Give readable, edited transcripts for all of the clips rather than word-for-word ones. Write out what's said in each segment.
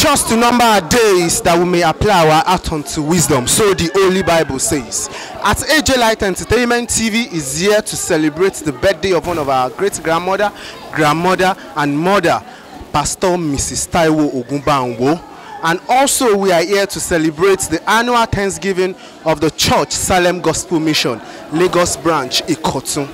Teach us to number our days that we may apply our heart unto wisdom. So the Holy Bible says. At AJ Light Entertainment TV is here to celebrate the birthday of one of our great-grandmother, grandmother, and mother, Pastor Mrs. Taiwo Ogunbanwo. And also we are here to celebrate the annual Thanksgiving of the Church Salem Gospel Mission, Lagos Branch, Ikotun.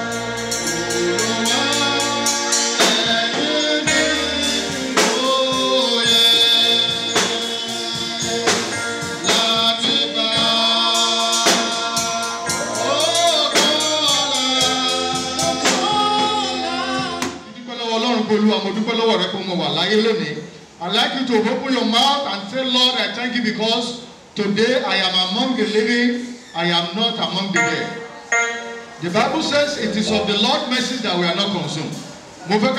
I'd like you to open your mouth and say, Lord, I thank you because today I am among the living, I am not among the dead. The Bible says it is of the Lord's mercies that we are not consumed. Open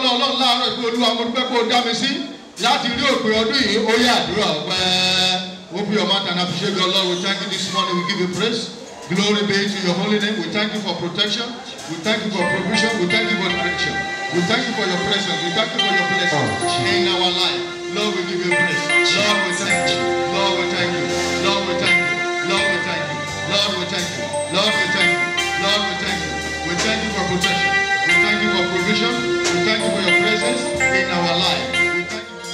your mouth and appreciate God. Lord, we thank you this morning, we give you praise. Glory be to your holy name. We thank you for protection. We thank you for provision. We thank you for direction. We thank you for your presence. We thank you for your blessing in our life. Lord, we give you praise. Lord, we thank you. Lord, we thank you. Lord, we thank you. Lord, we thank you. Lord, we thank you. Lord, we thank you. Lord, we thank you. We thank you for protection. We thank you for provision. We thank you for your presence in our life. We thank you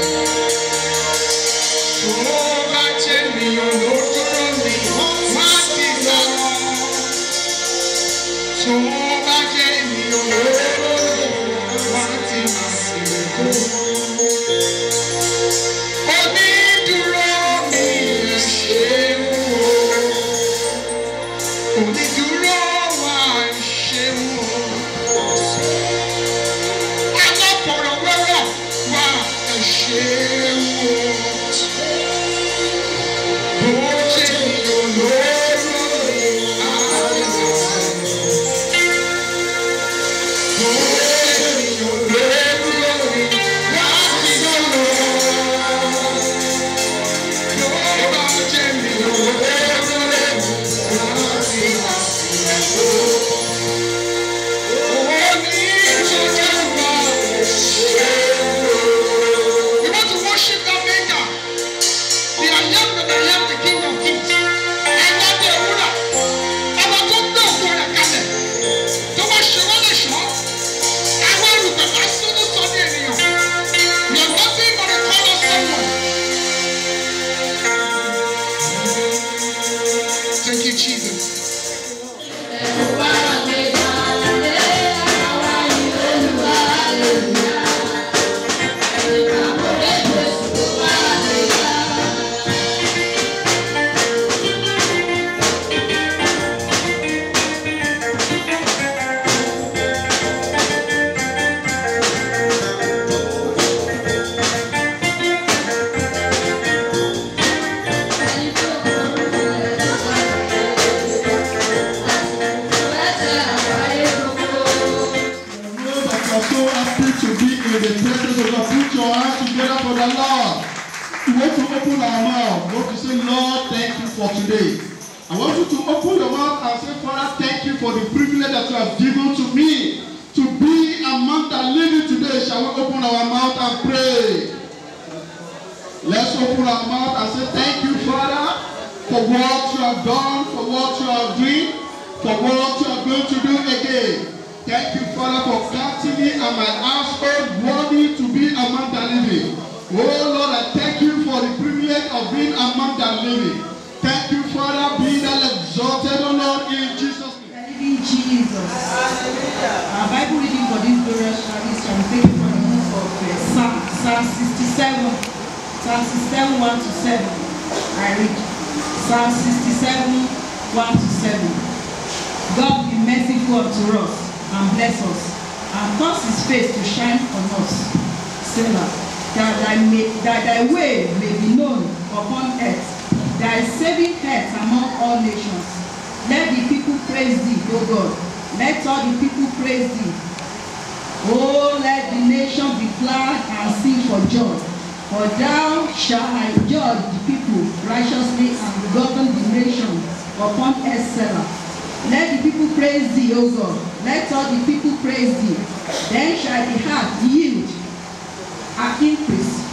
Let the people praise thee, O God. Let all the people praise thee. Then shall the heart yield an increase, and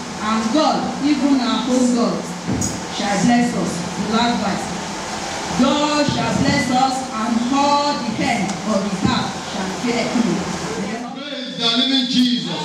God, even our own God, shall bless us. The last verse. God shall bless us, and all the hand of the heart shall fear him. Praise the living Jesus.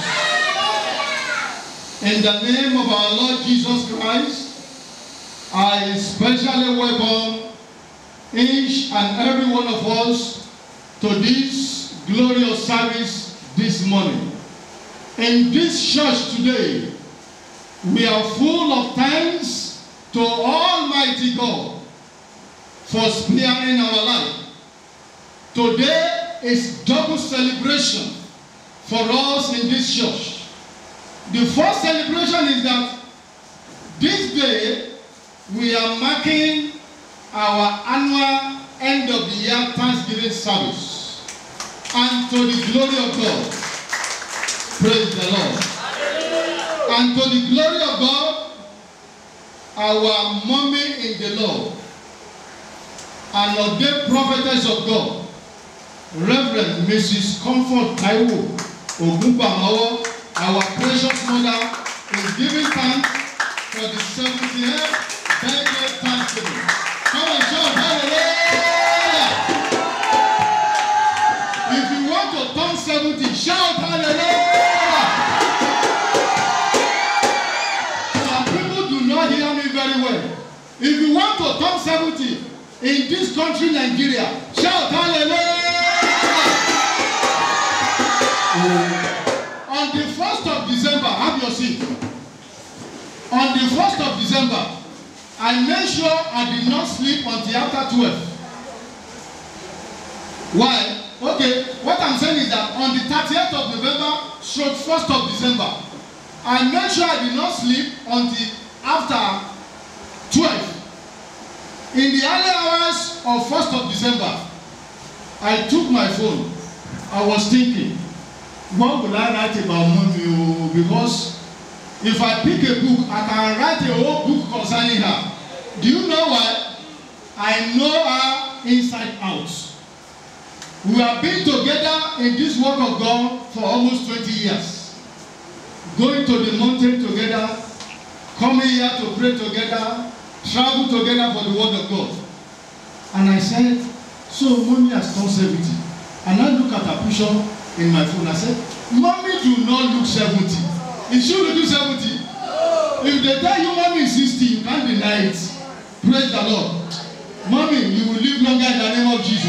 In the name of our Lord Jesus Christ, I specially welcome each and every one of us to this glorious service this morning. In this church today, we are full of thanks to Almighty God for sparing our life. Today is double celebration for us in this church. The first celebration is that this day we are marking our annual end of the year Thanksgiving service. And to the glory of God, praise the Lord. And to the glory of God, our mommy in the Lord, an ordained prophetess of God, Reverend Mrs. Comfort Taiwo Ogunbamawo, our precious mother, is giving thanks for the 70th birthday Thanksgiving. Come on, shout hallelujah! If you want to turn 70, shout hallelujah! Some people do not hear me very well. If you want to turn 70 in this country, Nigeria, shout hallelujah! On the 1st of December, have your seat. On the 1st of December, I made sure I did not sleep until after 12. Why? Okay, what I'm saying is that on the 30th of November, stroke 1st of December, I made sure I did not sleep until after 12. In the early hours of 1st of December, I took my phone. I was thinking, what will I write about mommy? Because if I pick a book, I can write a whole book concerning her. Do you know why? I know her inside out. We have been together in this work of God for almost 20 years. Going to the mountain together, coming here to pray together, travel together for the word of God. And I said, so mommy has turned 70. And I look at her picture in my phone. I said, mommy do not look 70. Is she looking 70? If they tell you mommy is 60, you can't deny it. Praise the Lord. Mommy, you will live longer in the name of Jesus.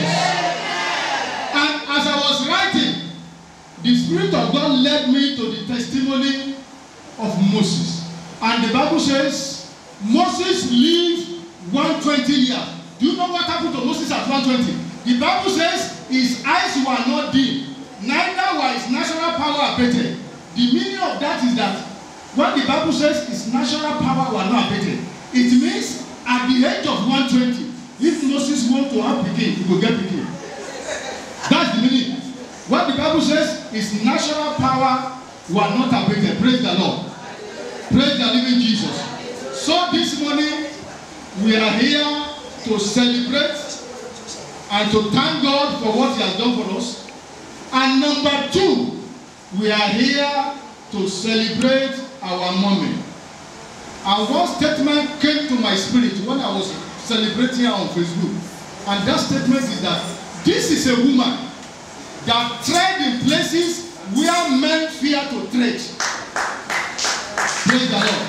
And as I was writing, the Spirit of God led me to the testimony of Moses. And the Bible says, Moses lived 120 years. Do you know what happened to Moses at 120? The Bible says his eyes were not dim, neither was his natural power abated. The meaning of that is that when the Bible says his natural power were not abated, it means at the age of 120, if Moses wants to have Pekin, he will get Pekin. That's the meaning. When the Bible says his natural power were not abated, praise the Lord. Praise the living Jesus. So this morning, we are here to celebrate and to thank God for what he has done for us. And number two, we are here to celebrate our mommy. And one statement came to my spirit when I was celebrating her on Facebook. And that statement is that this is a woman that tread in places where men fear to tread. Praise the Lord.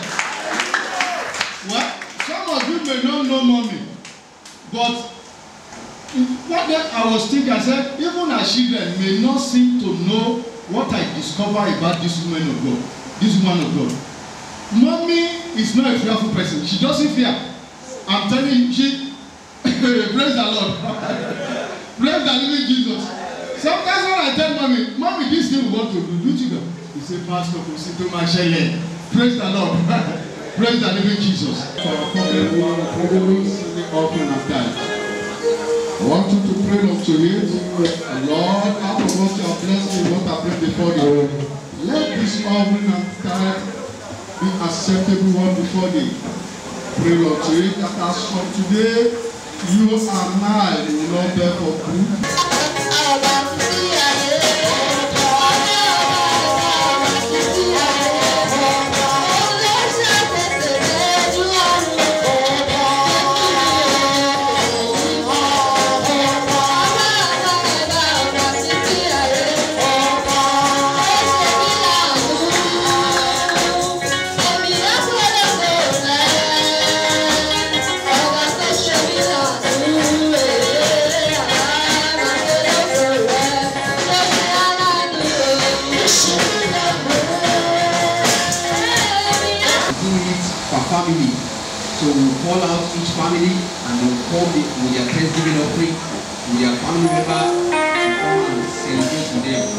Well, some of you may not know mommy, but what I was thinking, I said, even our children may not seem to know what I discovered about this woman of God. This woman of God. Mommy is not a fearful person. She doesn't fear. I'm telling you, she praise the Lord. Praise the living Jesus. Sometimes when I tell mommy, this thing we want to do to them. He said, Pastor, praise the Lord. Praise the living Jesus. For our offering of time. I want you to pray unto him. Lord, out of what you have blessed me, what I bring before you. Let this offering of time be acceptable one before thee. Pray unto him that as from today, you and I will not bear for fruit. do it per family. So we'll call out each family and they'll come with their Thanksgiving offering, with their family member to come and celebrate with them.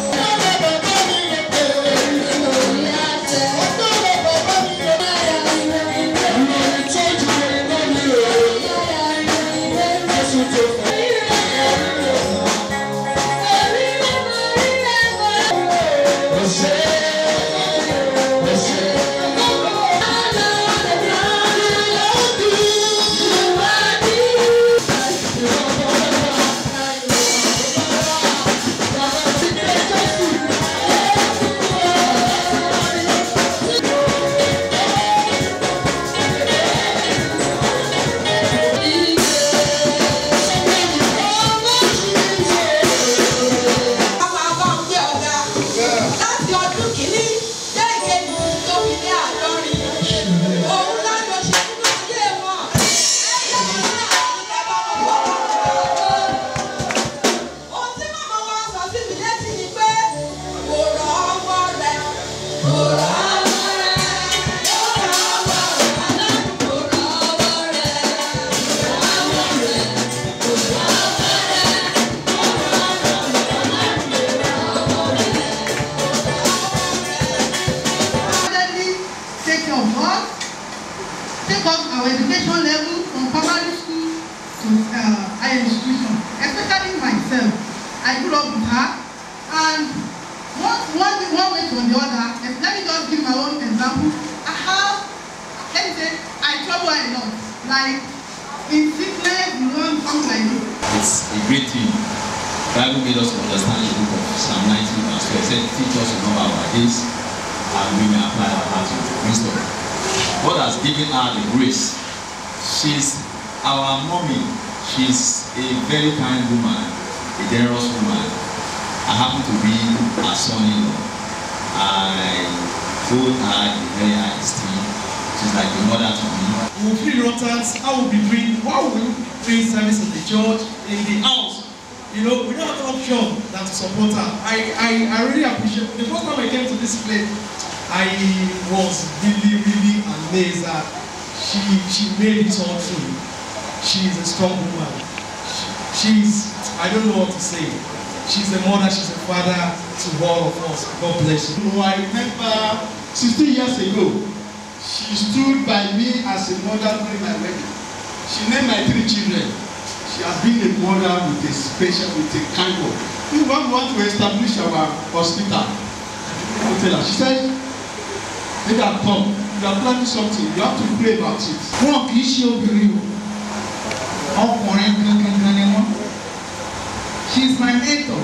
Take up our education level from primary school to higher institution, especially myself. I grew up with her, and one way to the other. Let me just give my own example. I have, let me say, I trouble a lot. Like in sickness, something like this. It's a great thing. The Bible made us understand the book of Psalm 19 verse 12. It said, teach us to know our days, and we may apply our hearts with wisdom. God has given her the grace. She's our mommy. She's a very kind woman, a generous woman. I happen to be her son-in-law. I hold her in very high esteem. She's like a mother to me. We will feel reluctant. How will we be doing service in the church, in the house? You know, we don't have an option than to support her. I really appreciate it. The first time I came to this place, I was really amazed that she made it all through. She is a strong woman. She's, I don't know what to say. She's a mother, she's a father to all of us. God bless you. I remember 16 years ago, she stood by me as a mother during my wedding. She named my 3 children. She has been a mother with a special, with a kind of. When we want to establish our hospital, she said, "They have come. You are planning something. You have to pray about it." Wọn kì í ṣe obìnrin o, ọkùnrin gangan ni wọn. She is my mentor.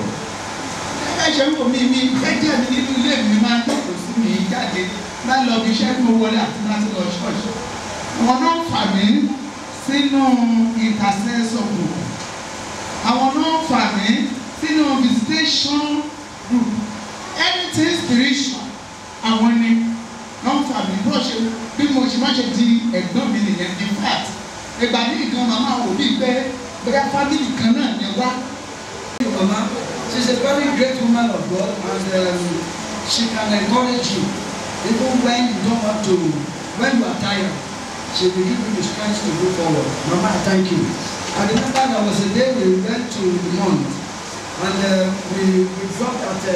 Ẹ ṣe ń wò mí ẹjẹ́ mi nínú ilé mi máa ń tọ̀kọ̀ sí mi jáde láti lọ bí iṣẹ́ tí mo wọlé àti láti lọ ṣọ́ọ̀ṣì. Àwọn náà fà mí sínú intercessor group. Àwọn náà fà mí sínú visitation group. Anything spiritual, àwọn ni wọ́n fà mí bí mo ṣe má ṣe di ẹ̀gbọ́n mi nìyẹn. In fact, ìgbà ní ìkan màmá wò bí pé bóyá family kan náà ni wá. Mama, she's a very great woman of God, and she can encourage you even when you don't want to, when you are tired. She will give you the strength to go forward. Mama, thank you. I remember there was a day we went to the mount, and we dropped at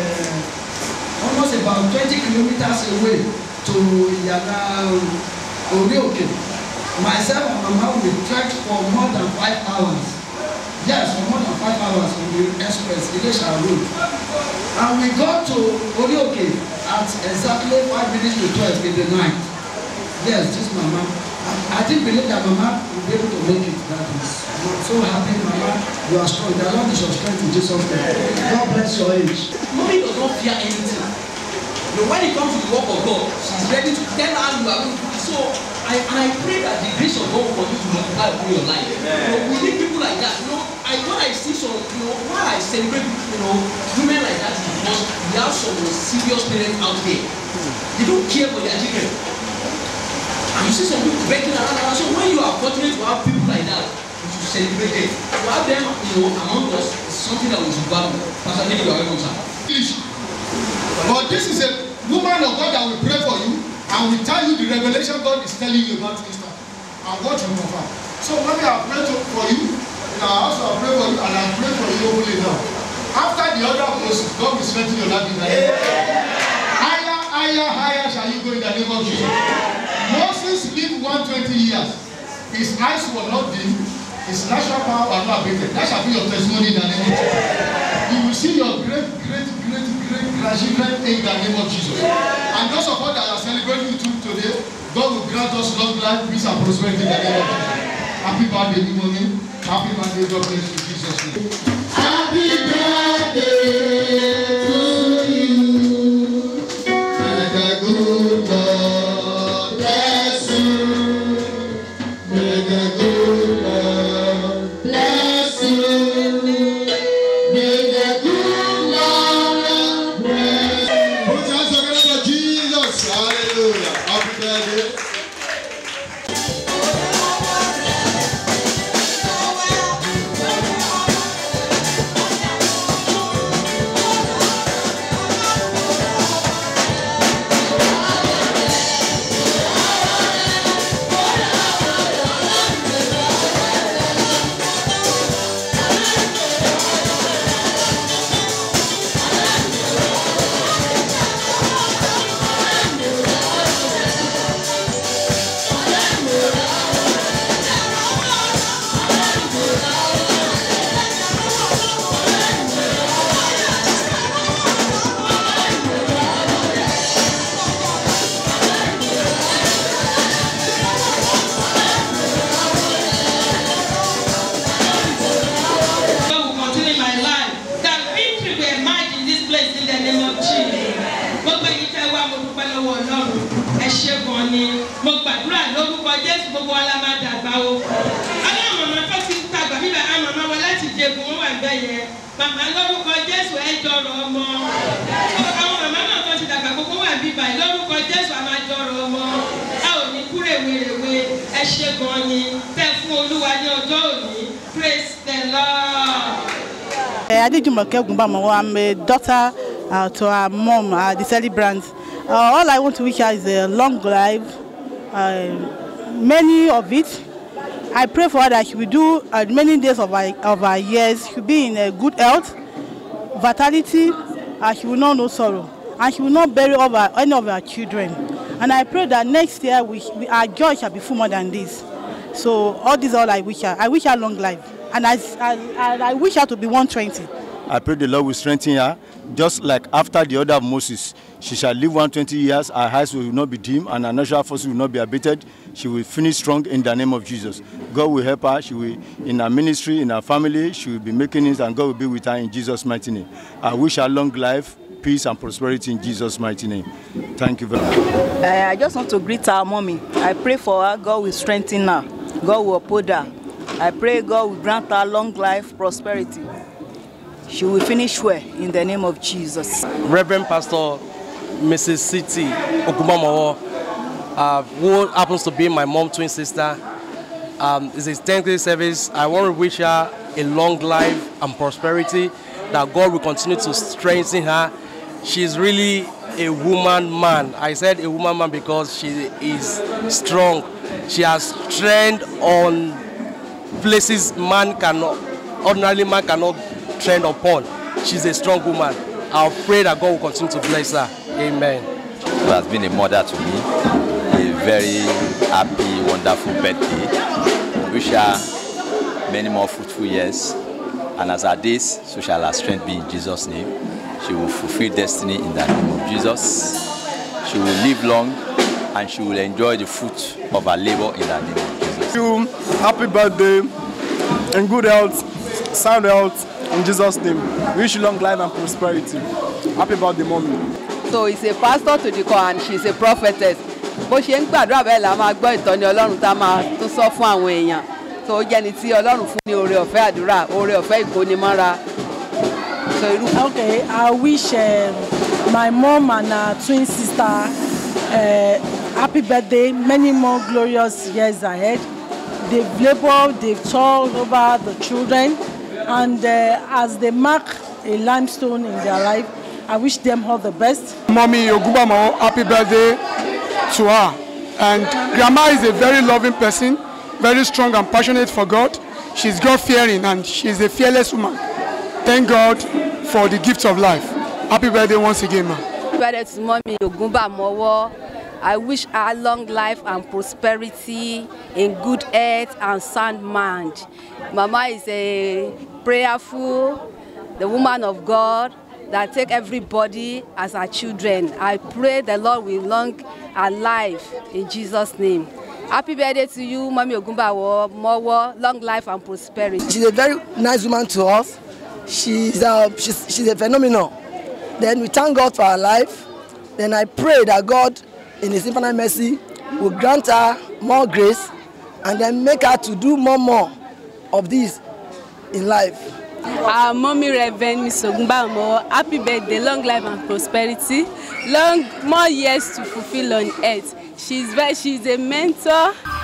almost about 20 kilometers away to Yana Orioke. Myself and Mama, we trekked for more than 5 hours. Yes, for more than 5 hours on the express, Elisha Road. And we got to Orioke at exactly 5 minutes to 12 in the night. Yes, this Mama. I didn't believe that Mama would be able to make it that way. I'm so happy, Mama. You are strong. The Lord is your strength in Jesus' name. God bless your age. Mommy does not fear anything. You know, when it comes to the work of God, she's ready to tell her you are going to do it. So I pray that the grace of God will continue to multiply upon your life. You know, we need people like that. You know, when I see some, you know, why I celebrate, you know, women like that is because we have some serious parents out there. They don't care for their children. And you see some people begging around. So when you are fortunate to have people like that, you should celebrate them. To have them, you know, among us is something that we should value. Pastor David, you are welcome, sir. But this is a woman of God that will pray for you. and we tell you the revelation God is telling you about Easter and what you confirm. So mommy, I pray for you in our house. I pray for you and I pray for you only now. After the other process, God will strengthen your life in the name of Jesus. Higher shall you go in the name of Jesus. Moses lived 120 years. His eyes were not dim. His natural power was not abated. That shall be your testimony in the name of Jesus. You will see your great grandchildren in the name of Jesus. And those of us that are celebrating with you today, God will grant us long life, peace, and prosperity in the name of Jesus. Happy birthday, good morning. Happy birthday, God bless you in Jesus' name. Happy birthday to you. May the good Lord bless you. May the good Lord bless you. May the good Lord bless you. Put your hands together for Jesus. Hallelujah. Happy birthday. I'm a daughter to our mom, the celebrant. All I want to wish her is a long life, many of it. I pray for her that she will do many days of her years. She will be in good health, vitality, and she will not know sorrow. And she will not bury any of her children. And I pray that next year our joy shall be full more than this. So all this is all I wish her. I wish her long life. And I wish her to be 120. I pray the Lord will strengthen her. Just like after the order of Moses, she shall live 120 years, her eyes will not be dim, and her natural forces will not be abated. She will finish strong in the name of Jesus. God will help her. She will, in her ministry, in her family, she will be making it, and God will be with her in Jesus' mighty name. I wish her long life, peace, and prosperity in Jesus' mighty name. Thank you very much. I just want to greet our mommy. I pray for her. God will strengthen her. God will uphold her. I pray God will grant her long life, prosperity. She will finish well in the name of Jesus. Reverend Pastor Mrs. City Okumamowo, who happens to be my mom's twin sister, is a thanksgiving service. I want to wish her a long life and prosperity, that God will continue to strengthen her. She's really a woman man. I said a woman man because she is strong. She has strength on places ordinarily man cannot trend upon. She's a strong woman. I'll pray that God will continue to bless her. Amen. She has been a mother to me. A very happy, wonderful birthday. I wish her many more fruitful years. And as her days, so shall her strength be in Jesus' name. She will fulfill destiny in the name of Jesus. She will live long and she will enjoy the fruit of her labor in the name of Jesus. Happy birthday and good health, sound health. In Jesus' name, wish you long life and prosperity. Happy birthday, mommy. So he's a pastor to the core and she's a prophetess. Bó ṣe ń gbàdúrà bẹ́ẹ̀ la máa gbọ́ ìtọ́ni Ọlọ́run tá a máa tún sọ fún àwọn èèyàn. So ó jẹ́ni tí Ọlọ́run fún ní oore ọ̀fẹ́ àdúrà, oore ọ̀fẹ́ ìkónimọ́ra. Okay, I wish my mom and her twin sister happy birthday, many more glorious years ahead. They've labored, they've toiled over the children. And as they mark a limestone in their life, I wish them all the best. Mommy Ogubamo, happy birthday. to her. And Grandma is a very loving person, very strong and passionate for God. She's God-fearing and she's a fearless woman. Thank God for the gift of life. Happy birthday once again, ma. Happy birthday to Mommy Ogumba Mowo. I wish her long life and prosperity in good health and sound mind. Mama is a prayerful, the woman of God that take everybody as her children. I pray the Lord will long her life in Jesus' name. Happy birthday to you, Mommy Ogumba Mowo. Long life and prosperity. She's a very nice woman to us. She's a phenomenal. Then we thank God for her life. Then I pray that God, in His infinite mercy, will grant her more grace and then make her to do more of this in life. Our mommy Reverend Miss Ogumba Mowo, happy birthday, long life and prosperity, more years to fulfill on earth. She's a mentor.